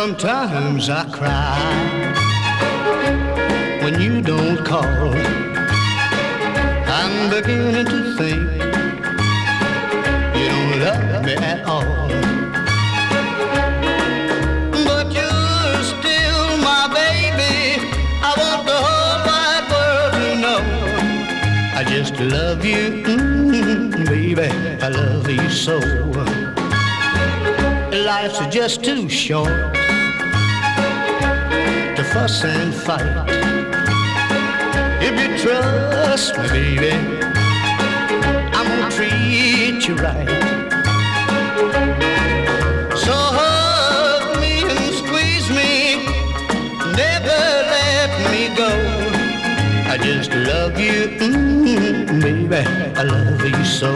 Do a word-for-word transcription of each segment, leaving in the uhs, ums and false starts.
Sometimes I cry when you don't call. I'm beginning to think you don't love me at all. But you're still my baby. I want the whole wide world to know I just love you, mm, baby. I love you so. Life's just too short to fuss and fight. If you trust me, baby, I'm gonna treat you right. So hug me and squeeze me, never let me go. I just love you, mm, baby, I love you so.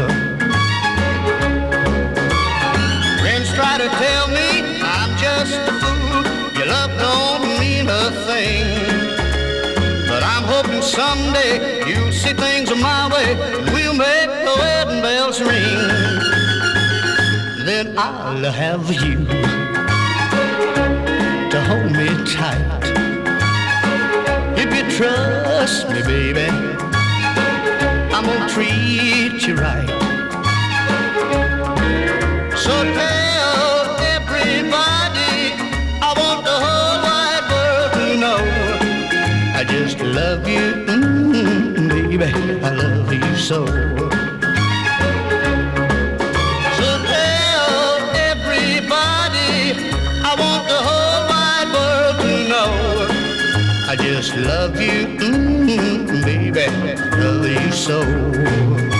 Friends try to tell me I'm just a fool, your love don't mean a thing. But I'm hoping someday you'll see things my way, and we'll make the wedding bells ring. Then I'll have you to hold me tight. If you trust me, baby, I'm gonna treat you right. So tell everybody I want the whole wide world to know I just love you, mm, baby, I love you so. So tell everybody I want the whole wide world to know I just love you, mm, baby, love you so.